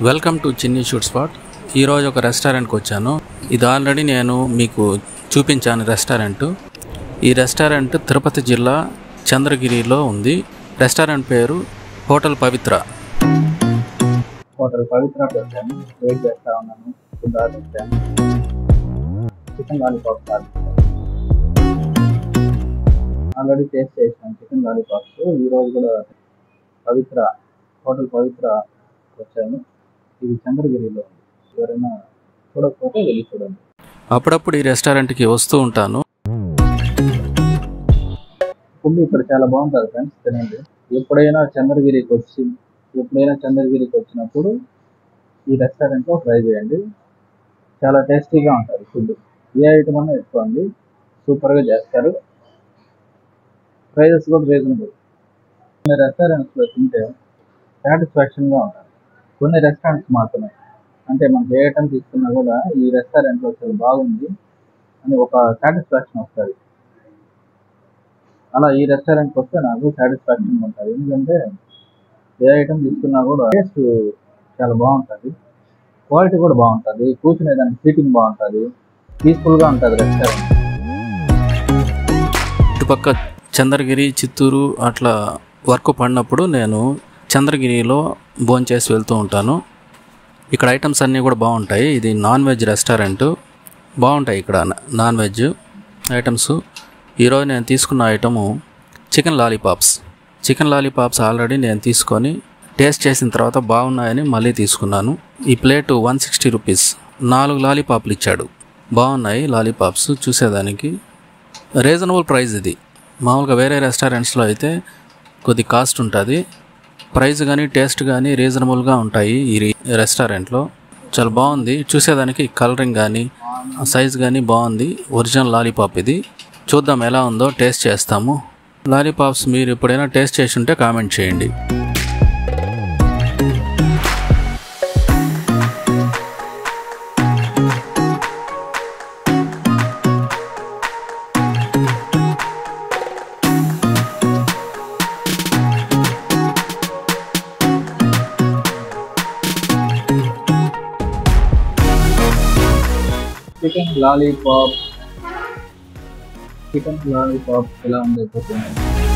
Welcome to Chinni shoot spot. ఈరోజు ఒక రెస్టారెంట్కి వచ్చాను. ఇది ఆల్రెడీ నేను మీకు చూపించాను రెస్టారెంట్. ఈ రెస్టారెంట్ తిరుపతి జిల్లా చంద్రగిరిలో ఉంది. రెస్టారెంట్ పేరు హోటల్ పవిత్ర. హోటల్ పవిత్రకి వచ్చాను. వెయిట్ చేస్తా ఉన్నాను. ఫుడ్ ఆర్డర్ ఇచ్చాను. చికెన్ లాలీపాప్స్ ఆర్డర్ ఇచ్చాను. ఆల్రెడీ టేస్ట్ చేసాను చికెన్ లాలీపాప్స్. ఈరోజు కూడా పవిత్ర హోటల్ పవిత్ర వచ్చాను. ఇది చంద్రగిరిలో ఉంది. ఎవరైనా చూడకపోతే వెళ్ళి చూడండి. అప్పుడప్పుడు ఈ రెస్టారెంట్కి వస్తూ ఉంటాను. ఫుడ్ ఇక్కడ చాలా బాగుంటుంది ఫ్రెండ్స్, తినండి. ఎప్పుడైనా చంద్రగిరికి వచ్చినప్పుడు ఈ రెస్టారెంట్లో ట్రై చేయండి. చాలా టేస్టీగా ఉంటుంది ఫుడ్. ఏ ఐటమ్ అన్నా ఎత్తుకోండి, సూపర్గా చేస్తారు. ప్రైజెస్ కూడా రీజనబుల్. కొన్ని రెస్టారెంట్స్లో తింటే సాటిస్ఫాక్షన్గా ఉంటుంది. కొన్ని రెస్టారెంట్స్ మాత్రమే, అంటే మనకి ఏ ఐటమ్ తీసుకున్నా కూడా ఈ రెస్టారెంట్లో చాలా బాగుంది అని ఒక సాటిస్ఫాక్షన్ వస్తుంది. అలా ఈ రెస్టారెంట్కి వస్తే నాకు సాటిస్ఫాక్షన్ ఉంటుంది. ఎందుకంటే ఏ ఐటమ్ తీసుకున్నా కూడా టేస్ట్ చాలా బాగుంటుంది, క్వాలిటీ కూడా బాగుంటుంది, కూర్చునేదానికి సీటింగ్ బాగుంటుంది, పీస్ఫుల్గా ఉంటుంది రెస్టారెంట్. ఇటుపక్క చంద్రగిరి, చిత్తూరు అట్లా వర్క్ పడినప్పుడు నేను చంద్రగిరిలో భోంచేసి వెళ్తూ ఉంటాను. ఇక్కడ ఐటమ్స్ అన్నీ కూడా బాగుంటాయి. ఇది నాన్ వెజ్ రెస్టారెంట్. బాగుంటాయి ఇక్కడ నాన్ వెజ్ ఐటమ్స్. ఈరోజు నేను తీసుకున్న ఐటము చికెన్ లాలీపాప్స్ ఆల్రెడీ నేను తీసుకొని టేస్ట్ చేసిన తర్వాత బాగున్నాయని మళ్ళీ తీసుకున్నాను. ఈ ప్లేటు 160 రూపీస్. 4 లాలీపాప్లు ఇచ్చాడు. బాగున్నాయి లాలీపాప్స్, చూసేదానికి రీజనబుల్ ప్రైస్. ఇది మామూలుగా వేరే రెస్టారెంట్స్లో అయితే కొద్ది కాస్ట్ ఉంటుంది. ప్రైస్ కానీ టేస్ట్ కానీ రీజనబుల్గా ఉంటాయి ఈ రెస్టారెంట్లో. చాలా బాగుంది చూసేదానికి. కలరింగ్ కానీ సైజ్ కానీ బాగుంది. ఒరిజినల్ లాలీపాప్ ఇది. చూద్దాం ఎలా ఉందో, టేస్ట్ చేస్తాము. లాలీపాప్స్ మీరు ఎప్పుడైనా టేస్ట్ చేసి ఉంటే కామెంట్ చేయండి. చికెన్ లాలీపాప్ ఎలా ఉంది అయిపోతుంది.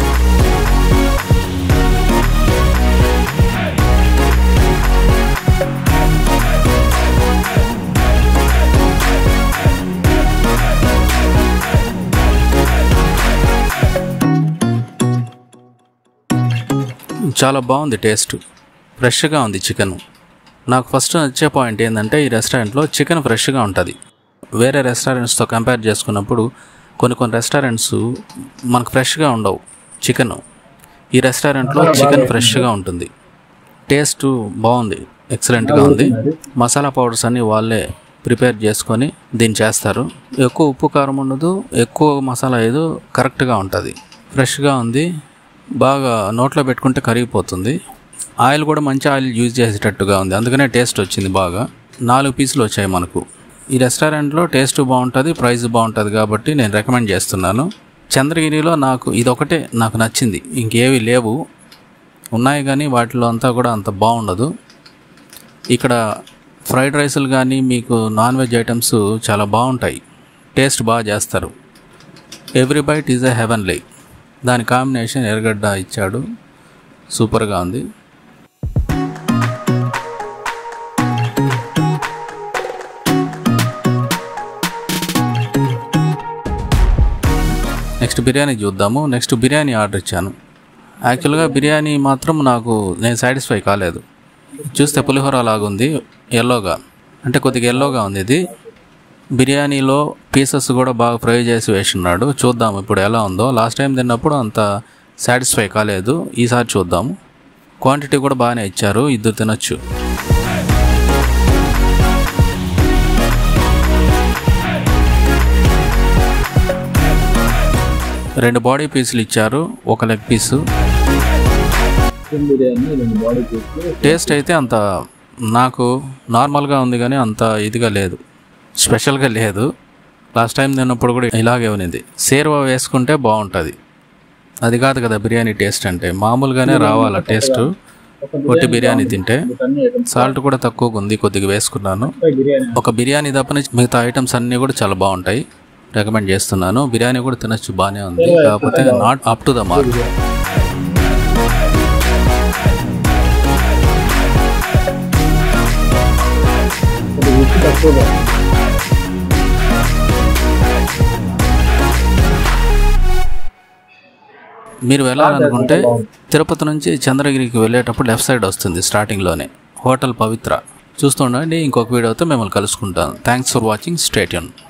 చాలా బాగుంది టేస్ట్. ఫ్రెష్గా ఉంది చికెన్. నాకు ఫస్ట్ నచ్చే పాయింట్ ఏంటంటే ఈ రెస్టారెంట్లో చికెన్ ఫ్రెష్గా ఉంటుంది. వేరే రెస్టారెంట్స్తో కంపేర్ చేసుకున్నప్పుడు కొన్ని రెస్టారెంట్స్ మనకు ఫ్రెష్గా ఉండవు చికెన్. ఈ రెస్టారెంట్లో చికెన్ ఫ్రెష్గా ఉంటుంది. టేస్ట్ బాగుంది, ఎక్సలెంట్గా ఉంది. మసాలా పౌడర్స్ అన్నీ వాళ్ళే ప్రిపేర్ చేసుకొని దీన్ని చేస్తారు. ఎక్కువ ఉప్పు కారం ఉండదు, ఎక్కువ మసాలా ఏదో కరెక్ట్గా ఉంటుంది. ఫ్రెష్గా ఉంది. బాగా నోట్లో పెట్టుకుంటే కరిగిపోతుంది. ఆయిల్ కూడా మంచి ఆయిల్ యూజ్ చేసేటట్టుగా ఉంది, అందుకనే టేస్ట్ వచ్చింది బాగా. 4 పీసులు వచ్చాయి మనకు. ఈ రెస్టారెంట్లో టేస్ట్ బాగుంటుంది, ప్రైస్ బాగుంటుంది కాబట్టి నేను రికమెండ్ చేస్తున్నాను. చంద్రగిరిలో నాకు ఇదొకటే నాకు నచ్చింది, ఇంకేవి లేవు. ఉన్నాయి కానీ వాటిలో అంతా కూడా అంత బాగుండదు. ఇక్కడ ఫ్రైడ్ రైస్లు కానీ మీకు నాన్ వెజ్ ఐటమ్స్ చాలా బాగుంటాయి. టేస్ట్ బాగా చేస్తారు. Every bite is a heavenly. దాని కాంబినేషన్ ఎర్రగడ్డ ఇచ్చాడు, సూపర్గా ఉంది. నెక్స్ట్ బిర్యానీ చూద్దాము. నెక్స్ట్ బిర్యానీ ఆర్డర్ ఇచ్చాను. యాక్చువల్గా బిర్యానీ మాత్రం నేను సాటిస్ఫై కాలేదు. చూస్తే పులిహోర లాగుంది, ఎల్లోగా, అంటే కొద్దిగా ఎల్లోగా ఉంది ఇది. బిర్యానీలో పీసెస్ కూడా బాగా ఫ్రై చేసి వేసున్నాడు. చూద్దాం ఇప్పుడు ఎలా ఉందో. లాస్ట్ టైం తిన్నప్పుడు అంత సాటిస్ఫై కాలేదు, ఈసారి చూద్దాము. క్వాంటిటీ కూడా బాగానే ఇచ్చారు, 2 తినొచ్చు. రెండు బాడీ పీసులు ఇచ్చారు, 1 లెగ్ పీసు. టేస్ట్ అయితే అంత నాకు నార్మల్గా ఉంది కానీ అంత ఇదిగా లేదు, స్పెషల్గా లేదు. లాస్ట్ టైం తిన్నప్పుడు కూడా ఇలాగే ఉన్నది. సేర్వా వేసుకుంటే బాగుంటుంది. అది కాదు కదా బిర్యానీ టేస్ట్ అంటే, మామూలుగానే రావాలా టేస్ట్. ఒట్టి బిర్యానీ తింటే అన్ని ఐటమ్స్ సాల్ట్ కూడా తక్కువగా ఉంది, కొద్దిగా వేసుకున్నాను. బిర్యానీ ఒక బిర్యానీ తప్పని మిగతా ఐటమ్స్ అన్నీ కూడా చాలా బాగుంటాయి, రికమెండ్ చేస్తున్నాను. బిర్యానీ కూడా తినచ్చు, బాగానే ఉంది, కాకపోతే not up to the mark. రుచి తక్కువగా మీరు వెళ్ళాలనుకుంటే తిరుపతి నుంచి చంద్రగిరికి వెళ్ళేటప్పుడు లెఫ్ట్ సైడ్ వస్తుంది స్టార్టింగ్లోనే హోటల్ పవిత్ర. చూస్తుండండి, ఇంకొక వీడియోతో మిమ్మల్ని కలుసుకుంటాను. Thanks for watching, stay tune.